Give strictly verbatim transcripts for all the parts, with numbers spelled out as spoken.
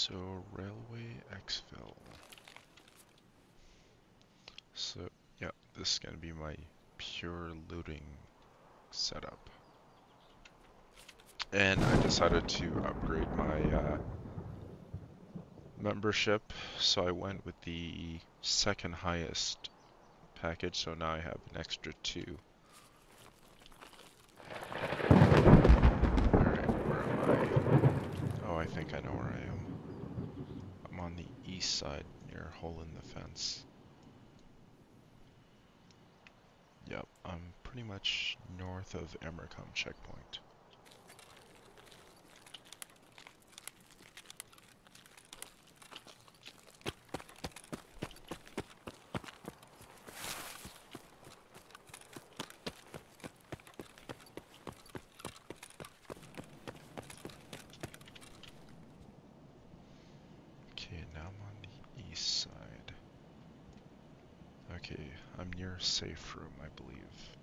So, Railway Exfil. So, yeah, this is gonna be my pure looting setup. And I decided to upgrade my uh, membership, so I went with the second highest package, so now I have an extra two. Alright, where am I? Oh, I think I know where I am. I'm on the east side, near Hole in the Fence. Yep, I'm pretty much north of Emercom checkpoint. Okay, now I'm on the east side. Okay, I'm near safe room, I believe.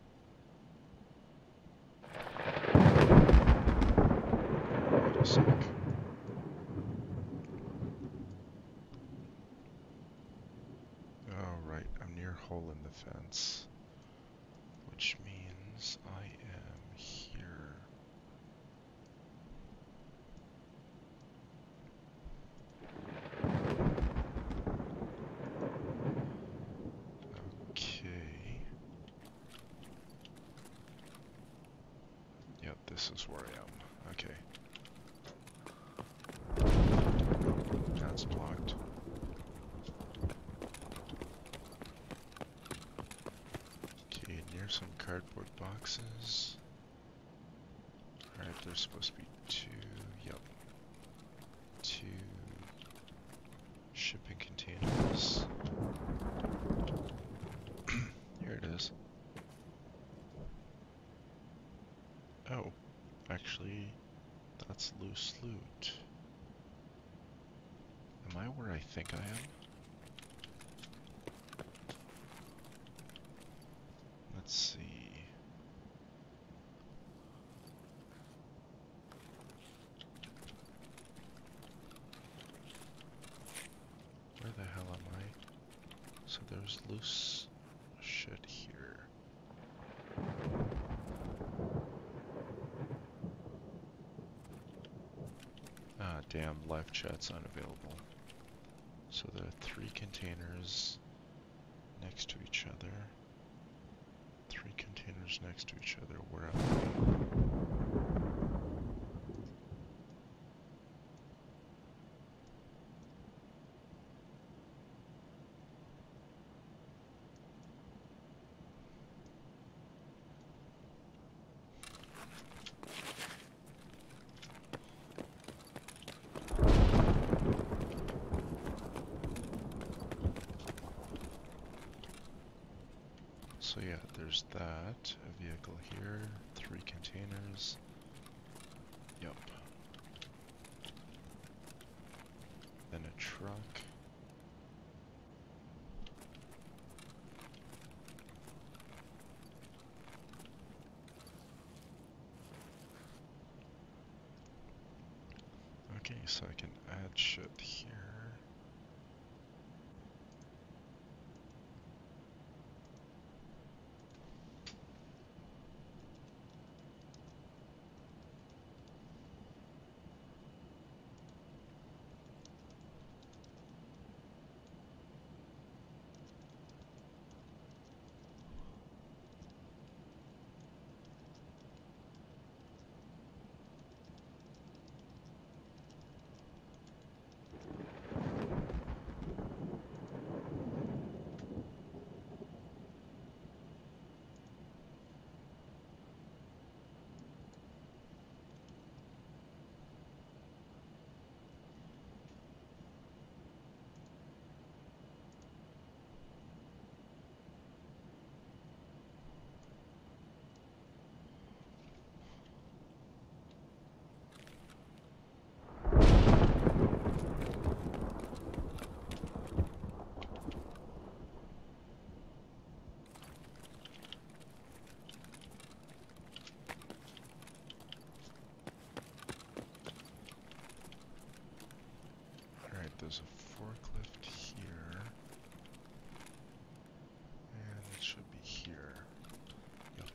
Wait a sec. Oh, right, I'm near Hole in the Fence, which means I am here. Okay. Yep, this is where I am. Okay. That's blocked. Okay, near some cardboard boxes. Alright, there's supposed to be two. Yep. Two shipping containers. Here it is. Oh, actually, that's loose loot. Am I where I think I am? Let's see. Where the hell am I? So there's loose shit here. Ah, damn, live chat's unavailable. So there are three containers next to each other. Three containers next to each other. Where am I? So yeah, there's that, a vehicle here, three containers. Yup. Then a truck. Okay, so I can add shit here. forklift here. And it should be here. Yep.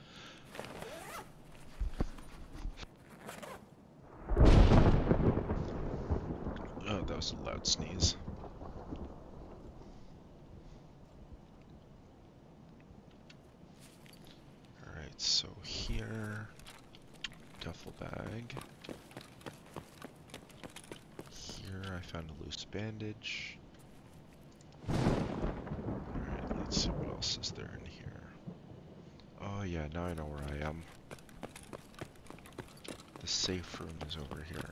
Oh, that was a loud sneeze. Alright, so here, duffel bag. Here I found a loose bandage. Alright, let's see what else is there in here. Oh yeah, now I know where I am. The safe room is over here.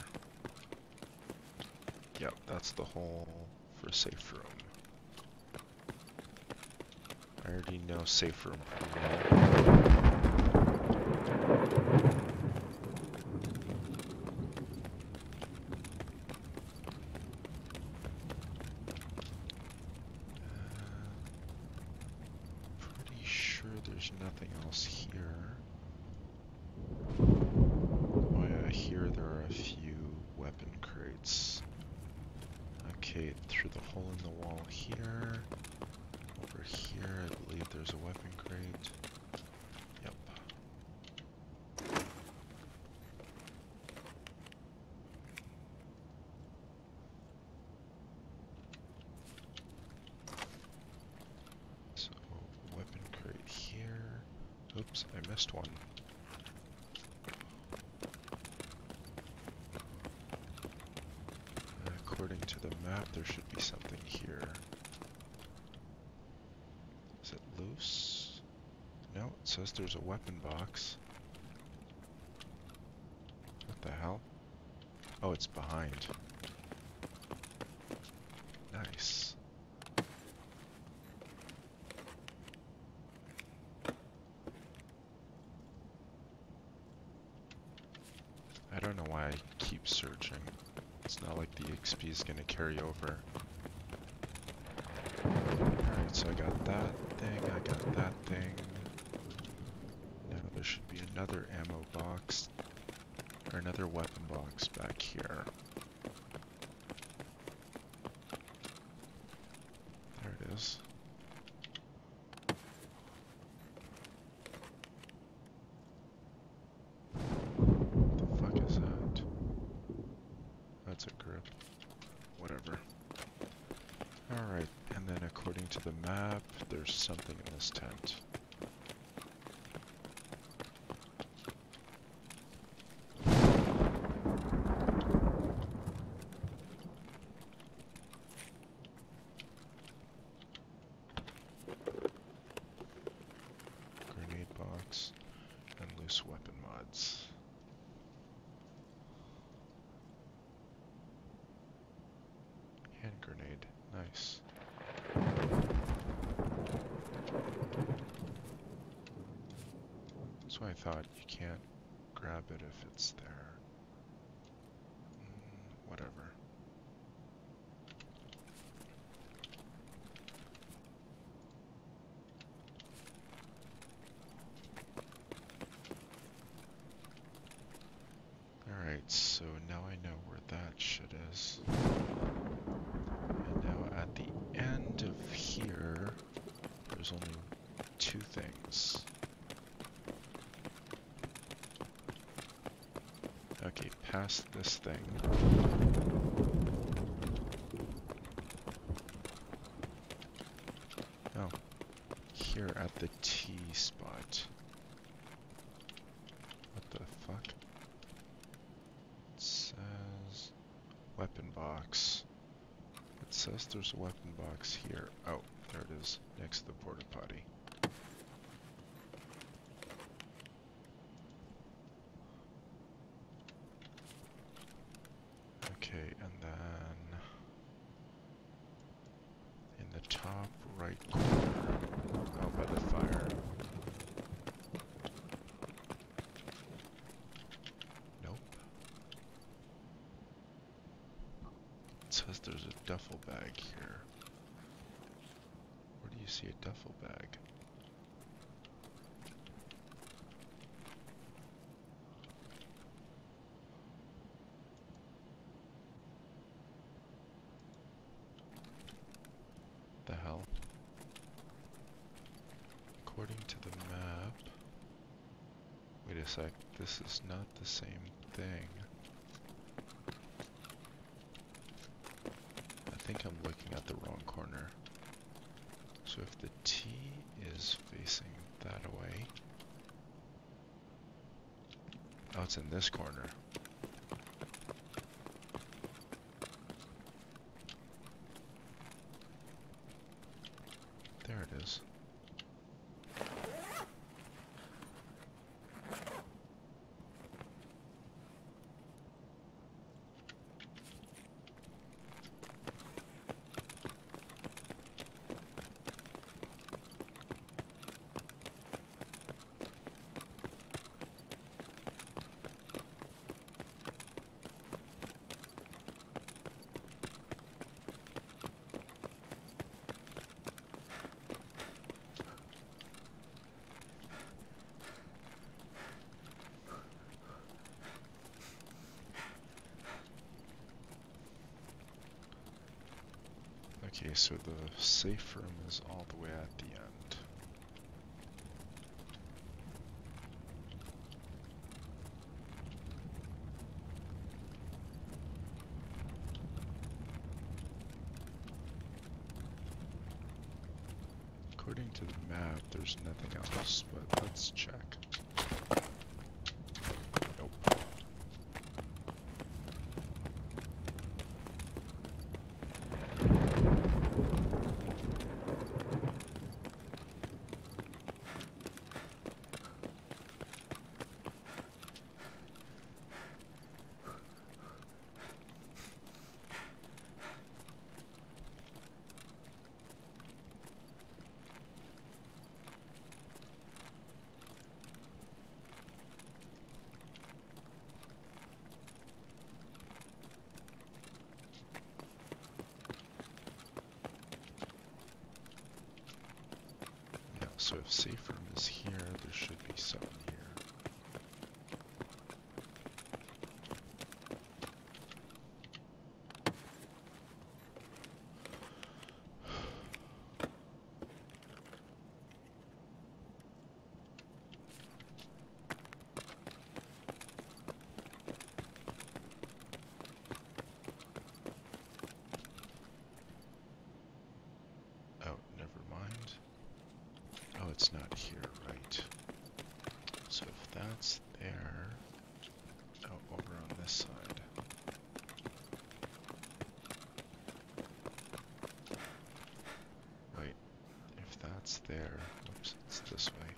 Yep, that's the hole for safe room. I already know safe room pretty well. There's nothing else here. Oh yeah, here there are a few weapon crates. Okay, through the hole in the wall here. Over here, I believe there's a weapon crate. Yep. So, weapon crate here. Oops, I missed one. According to the map, there should be something here. Is it loose? No, it says there's a weapon box. What the hell? Oh, it's behind. Nice. I don't know why I keep searching. It's not like the X P is gonna carry over. Alright, so I got that thing, I got that thing. Now there should be another ammo box, or another weapon box back here. There it is. That's a grip. Whatever. Alright, and then according to the map, there's something in this tent. Grenade box and loose weapon mods. Hand grenade, nice. That's why I thought you can't grab it if it's there. Mm, whatever. Alright, so now I know where that shit is. And now at the end of here, there's only two things. Okay, past this thing. Oh, here at the T spot. What the fuck? It says weapon box. It says there's a weapon box here. Oh, there it is, next to the porta potty. Okay, and then in the top right corner, oh, by the fire. Nope. It says there's a duffel bag here. Where do you see a duffel bag? the hell? According to the map... Wait a sec, this is not the same thing. I think I'm looking at the wrong corner. So if the T is facing that way... Oh, it's in this corner. There it is. Okay, so the safe room is all the way at the end. According to the map, there's nothing else, but let's check. Nope. So if safe room is here, there should be something here. Oh, never mind. Oh, it's not here, right. So if that's there... Oh, over on this side. Wait, if that's there... Oops, it's this way.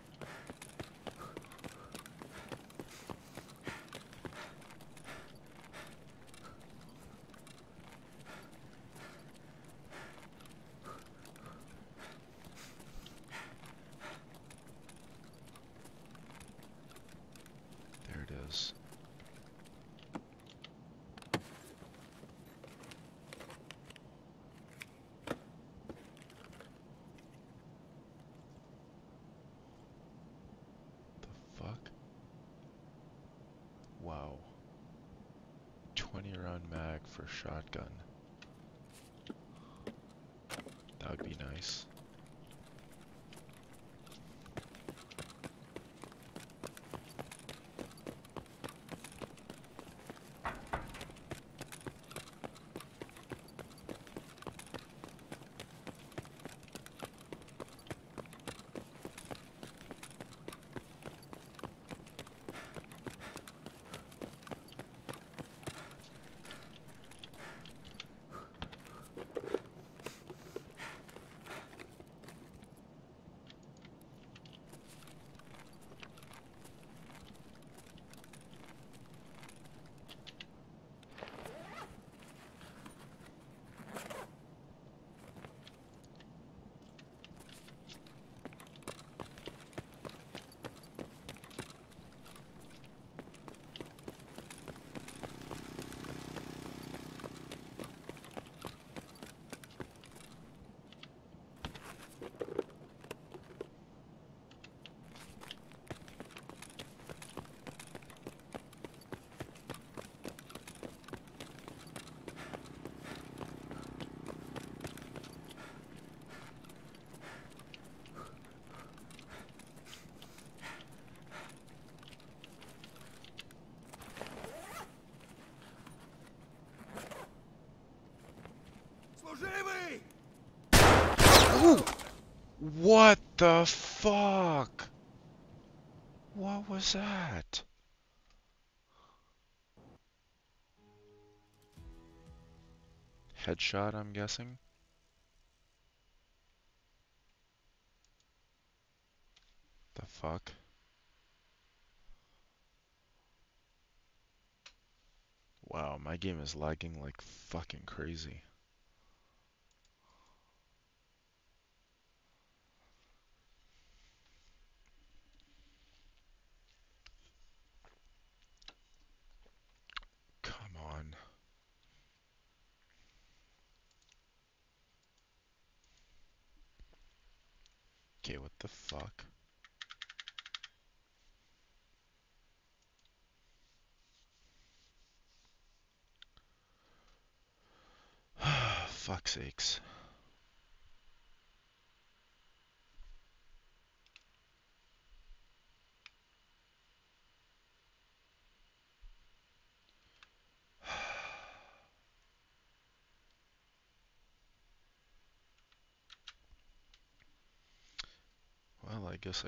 There it is. The fuck? Wow. twenty round mag for shotgun. That would be nice. Ooh! What the fuck? What was that? Headshot, I'm guessing? The fuck? Wow, my game is lagging like fucking crazy. Come on. Okay, what the fuck? Fuck sakes. Well, I guess I